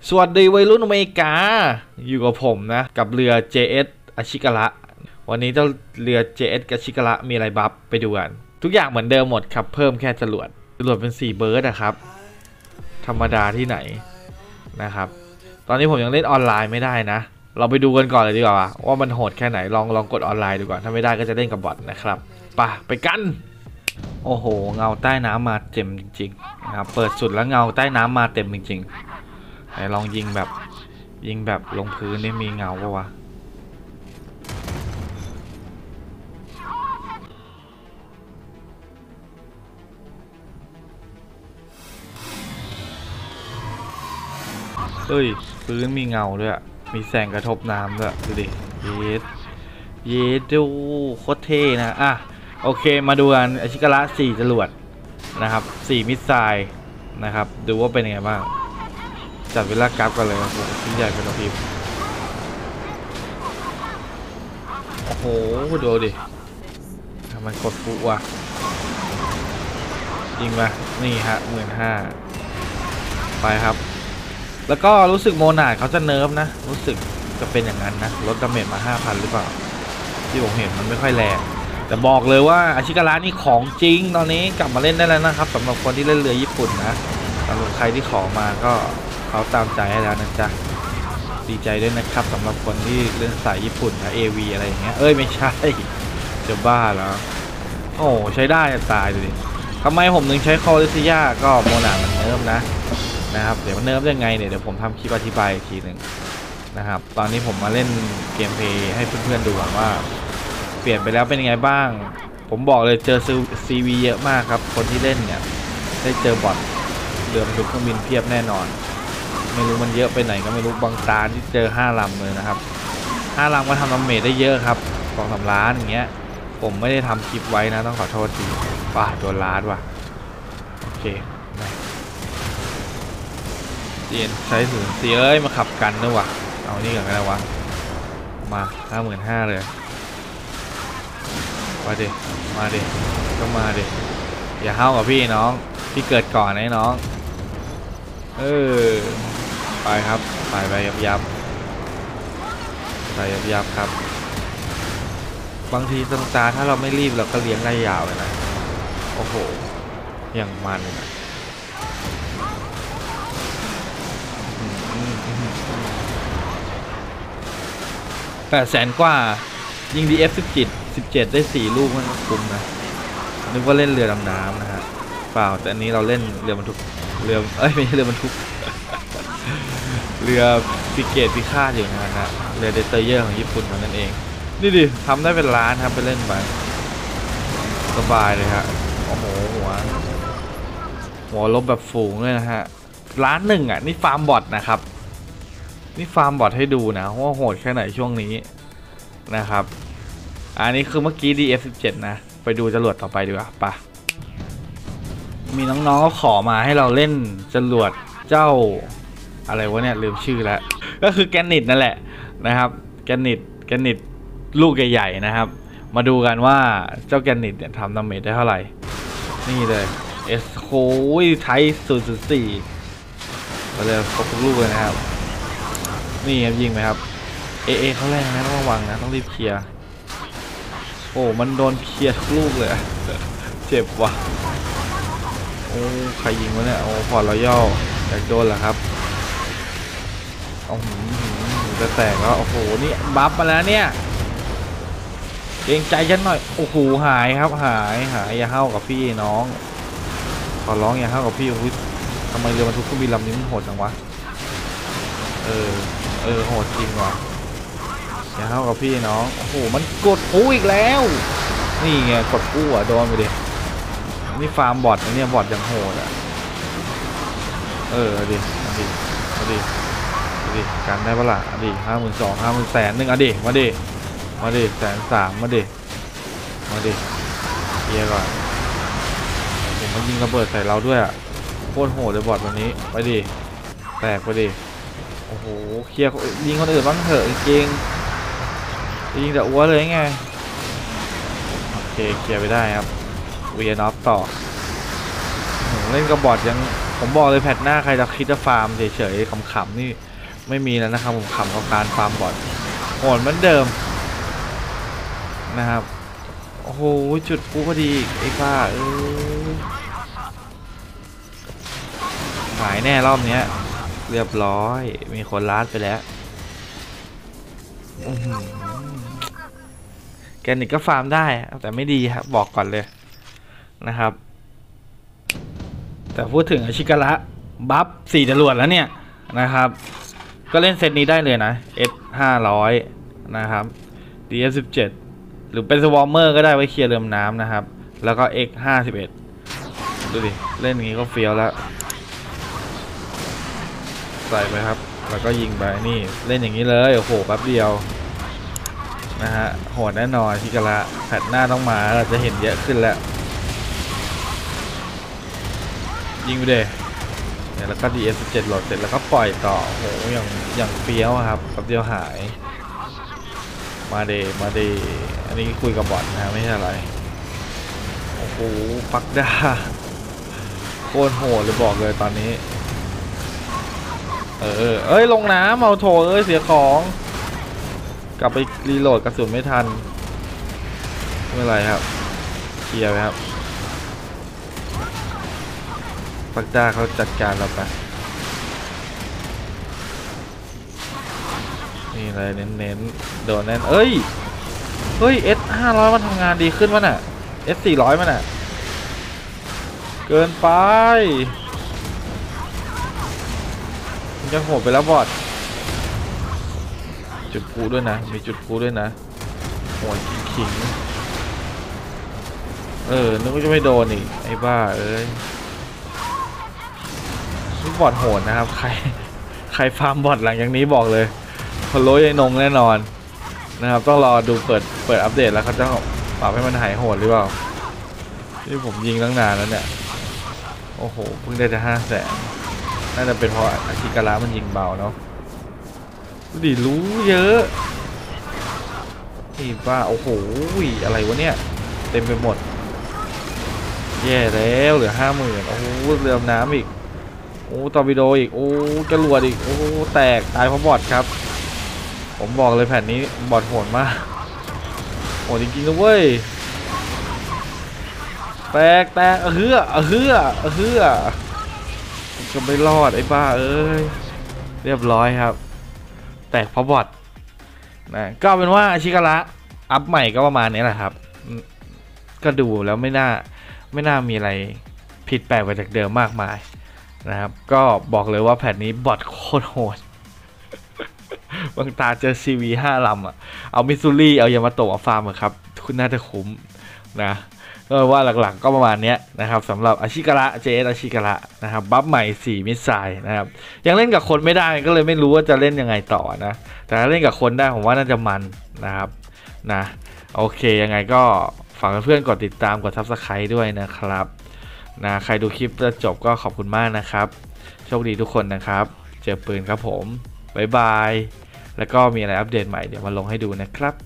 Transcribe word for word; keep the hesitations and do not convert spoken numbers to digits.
สวัสดีวัยรุ่นอเมริกาอยู่กับผมนะกับเรือ เจ เอส อาชิกะระวันนี้เจ้าเรือ เจ เอส อาชิกะระมีอะไรบัฟไปดูกันทุกอย่างเหมือนเดิมหมดครับเพิ่มแค่จรวดจรวดเป็นสี่เบิร์ดนะครับธรรมดาที่ไหนนะครับตอนนี้ผมยังเล่นออนไลน์ไม่ได้นะเราไปดูกันก่อนเลยดีกว่าว่ามันโหดแค่ไหนลองลองกดออนไลน์ดูก่อนถ้าไม่ได้ก็จะเล่นกับบอทนะครับไปไปกันโอ้โหเงาใต้น้ำมาเต็มจริงๆนะครับเปิดสุดแล้วเงาใต้น้ำมาเต็มจริงๆไหนลองยิงแบบยิงแบบลงพื้นนี่มีเงาปะวะเอ้ยพื้นมีเงาด้วยมีแสงกระทบน้ำด้วยดูดิเยสเยสดูโคตรเท่นะอ่ะโอเคมาดูกันอาชิกะระสี่จรวดนะครับสี่มิสไซล์นะครับดูว่าเป็นยังไงบ้างจัดเวลากราฟกันเลยโอ้โหชิ้นใหญ่เป็นระพิบโอ้โหดูดิทำไมกดฟุกวะยิงมานี่ฮะหมื่นห้าไปครับแล้วก็รู้สึกโมนาดเขาจะเนิร์ฟนะรู้สึกจะเป็นอย่างนั้นนะลดดาเมจมา ห้าพัน หรือเปล่าที่ผมเห็นมันไม่ค่อยแรงแต่บอกเลยว่าอาชิกะระนี่ของจริงตอนนี้กลับมาเล่นได้แล้วนะครับสำหรับคนที่เล่นเรือญี่ปุ่นนะสำหรับใครที่ขอมาก็เขาตามใจให้แล้วนะจ๊ะดีใจด้วยนะครับสำหรับคนที่เล่นสายญี่ปุ่นนะ เอ วี อะไรอย่างเงี้ยเอ้ยไม่ใช่จะบ้าแล้วโอ้ใช้ได้ตายดูดิทำไมผมถึงใช้คอริซิยาก็โมนาดมันเนิร์ฟนะนะครับเดี๋ยวมันเนิร์ฟยังไงเนี่ยเดี๋ยวผมทำคลิปอธิบายอีกทีหนึ่งนะครับตอนนี้ผมมาเล่นเกมเพลย์ให้เพื่อนๆดูว่าเปลี่ยนไปแล้วเป็นยังไงบ้างผมบอกเลยเจอซีวีเยอะมากครับคนที่เล่นเนี่ยได้เจอบอทเรือบรรทุกเครื่องบินเพียบแน่นอนไม่รู้มันเยอะไปไหนก็ไม่รู้บางตาที่เจอห้าลำเลยนะครับห้าลำก็ทำดาเมจได้เยอะครับสองสามล้านอย่างเงี้ยผมไม่ได้ทำคลิปไว้นะต้องขอโทษทีป่าโดนล้านว่ะโอเคเดียนใช้ศูนย์สี่เอ้ยมาขับกันด้วยวะเอานี่ก่อนก็ได้วะมาห้าหมื่นห้าเลยมาดิมาดิก็มาดิอย่าเฮ้ากับพี่น้องพี่เกิดก่อนนะน้องเออไปครับไปไปยับยับไปยับยับครับบางทีสตาร์ถ้าเราไม่รีบเราก็เลี้ยงได้ยาวเลยนะโอ้โหอย่างมันแปดแสนกว่ายิงดีเอฟสิบเจ็ดสิบเจ็ดได้สี่ลูกมันคุ้มนะนึกว่าเล่นเรือดำน้ำนะฮะเปล่าแต่อันนี้เราเล่นเรือบรรทุกเรือเอ้ยไม่ใช่เรือบรรทุกเรือฟิเกตพิฆาตอยู่นะฮะเรือเดสเตอร์เยอร์ของญี่ปุ่นนั่นเองนี่ดิทำได้เป็นล้านครับไปเล่นไปสบายเลยฮะโอ้โหหัวหัวลบแบบฝูงเลยนะฮะล้านหนึ่งอ่ะนี่ฟาร์มบอทนะครับนี่ฟาร์มบอทให้ดูนะว่าโหดแค่ไหนช่วงนี้นะครับอันนี้คือเมื่อกี้ ดี เอฟ สิบเจ็ด นะไปดูจรวดต่อไปดีกว่าปะมีน้องๆก็ขอมาให้เราเล่นจรวดเจ้าอะไรวะเนี่ยลืมชื่อแล้วก็คือแกนนิตนั่นแหละนะครับแกนนิตแกนนิตลูกใหญ่ๆนะครับมาดูกันว่าเจ้าแกนนิตเนี่ยทำดาเมจได้เท่าไหร่นี่เลยเอสโค้ยไทยศูนย์ศูนย์สี่มาเลยครบทุกลูกเลยนะครับนี่ครับยิงไหมครับเอเอเขาแรงนะต้องระวังนะต้องรีบเคลียร์โอ้มันโดนเคลียร์ทุกลูกเลยเจ็บว่ะโอ้ใครยิงวะเนี่ยโอ้พอเราย่ออยากโดนเหรอครับโอ้โหจะแตกแล้วโอ้โหนี่บัฟมาแล้วเนี่ยเกรงใจฉันหน่อยโอ้โหหายครับหายหายอย่าเฮ้ากับพี่น้องขอร้องอย่าเฮ้ากับพี่โอ้โหทำไมเรือบรรทุกเครื่องบินลำนี้มันโหดจังวะเออเออโหดจริงว่ะอย่าเฮ้ากับพี่น้องโอ้โหมันกดกู้อีกแล้วนี่ไงกดกู้อ่ะโดนไปดินี่ฟาร์มบอทเนี่ยบอทยังโหดอ่ะเออดิดิดิดิกันได้ปะล่ะดิห้าหมื่นสองห้าหมื่นแสนหนึ่งอ่ะดิมาดิมาดิแสนสามมาดิมาดิเยียก่อนผมมันยิงระเบิดใส่เราด้วยอ่ะโคตรโหดเลยบอทวันนี้ไปดิแตกไปดิโอ้โหเคลียร์ยิงคนอื่นบ้างเถอะจริงยิงแต่อ้วนเลยไงโอเคเคลียร์ไปได้ครับเวียนอฟต่อเล่นกับบอทยังผมบอกเลยแพทหน้าใครจะคิดจะฟาร์มเฉยๆขำๆนี่ไม่มีแล้วนะครับผมขำกับการฟาร์มบอทโหดเหมือนเดิมนะครับโอ้โหจุดกูพอดีไอ้ป้าเออหายแน่รอบเนี้ยเรียบร้อยมีคนลาดไปแล้วแกนิกก็ฟาร์มได้แต่ไม่ดีครับบอกก่อนเลยนะครับแต่พูดถึงอาชิการะบัฟสี่จรวดแล้วเนี่ยนะครับก็เล่นเซตนี้ได้เลยนะ เอส ห้าร้อยนะครับ ดี เอฟ สิบเจ็ด หรือเป็นสวอร์เมอร์ก็ได้ไว้เคลียร์เรือน้ำนะครับแล้วก็ เอ็กซ์ ห้าสิบเอ็ด ดูดิเล่นอย่างนี้ก็เฟี้ยวแล้วใส่ไปครับแล้วก็ยิงไปนี่เล่นอย่างนี้เลยโอ้โหแป๊บเดียวนะฮะโหดแน่นอนชิการะแพทหน้าต้องมาเราจะเห็นเยอะขึ้นแล้วยิงไปเลยเนี่ยแล้วก็ ดี เอฟ สิบเจ็ด โหลดเสร็จแล้วก็ปล่อยต่อโหอย่างอย่างเฟี้ยวครับแป๊บเดียวหายมาเดมาเดอันนี้คุยกับบอทนะไม่ใช่อะไรโอ้โหปักดาโคตรโหดเลยบอกเลยตอนนี้เออเอ้ยลงน้ำเอาโถเอ้ยเสียของกลับไปรีโหลดกระสุนไม่ทันไม่เป็นไรครับเคลียร์ไปครับปักดาเขาจัดการเราไปนี่เลยเน้นๆโดนแน่นเอ้ยเฮ้ย เอส ห้าร้อยมันทำงานดีขึ้นวะน่ะ เอส สี่ร้อยมันน่ะเกินไปมันจะโหดไปแล้วบอทจุดพูด้วยนะมีจุดพูด้วยนะโหดขิงๆเออนึกว่าจะไม่โดนอีกไอ้บ้าเอ้ยนี่บอทโหดนะครับใครใครฟาร์มบอทหลังอย่างนี้บอกเลยพะโล้ยนงแน่นอนนะครับต้องรอดูเปิดเปิดอัปเดตแล้วเขาจะปรับให้มันหายโหดหรือเปล่าที่ผมยิงตั้งนานแล้วเนี่ยโอ้โหเพิ่งได้จะห้าแสนน่าจะเป็นเพราะอาชิการะมันยิงเบาเนาะดิรู้เยอะนี่ว่าโอ้โหอะไรวะเนี่ยเต็มไปหมดแย่แล้วเหลือห้าหมื่นโอ้โหเรือน้ำอีกโอ้ตอร์ปิโดอีกโอ้จรวดอีกโอ้แตกตายเพราะบอทครับผมบอกเลยแผ่นนี้บอทโหดมากโหดจริงๆนะเว้ยแตกแตกเออเฮือเออเฮือเออเฮือก็ไม่รอดไอ้บ้าเอ้ยเรียบร้อยครับแตกเพราะบอทนะก็เป็นว่าอาชิการะอัพใหม่ก็ประมาณนี้แหละครับก็ดูแล้วไม่น่าไม่น่ามีอะไรผิดแปลกไปจากเดิมมากมายนะครับก็บอกเลยว่าแผ่นนี้บอทโคตรโหดบางตาเจอ ซี วี ห้าลำอ่ะเอามิซูรี่เอายามาโตะมาฟาร์มครับคุณน่าจะคุ้มนะก็ว่าหลักๆก็ประมาณนี้นะครับสำหรับอาชิการะ เจ เอส อาชิการะนะครับบัฟใหม่สี่มิสไซล์นะครับยังเล่นกับคนไม่ได้ก็เลยไม่รู้ว่าจะเล่นยังไงต่อนะแต่ถ้าเล่นกับคนได้ผมว่าน่าจะมันนะครับนะโอเคยังไงก็ฝากเพื่อนๆกดติดตามกด ซับสไครบ์ ด้วยนะครับนะใครดูคลิปจะจบก็ขอบคุณมากนะครับโชคดีทุกคนนะครับเจอปืนครับผมบ๊ายบายแล้วก็มีอะไรอัปเดตใหม่เดี๋ยวมาลงให้ดูนะครับ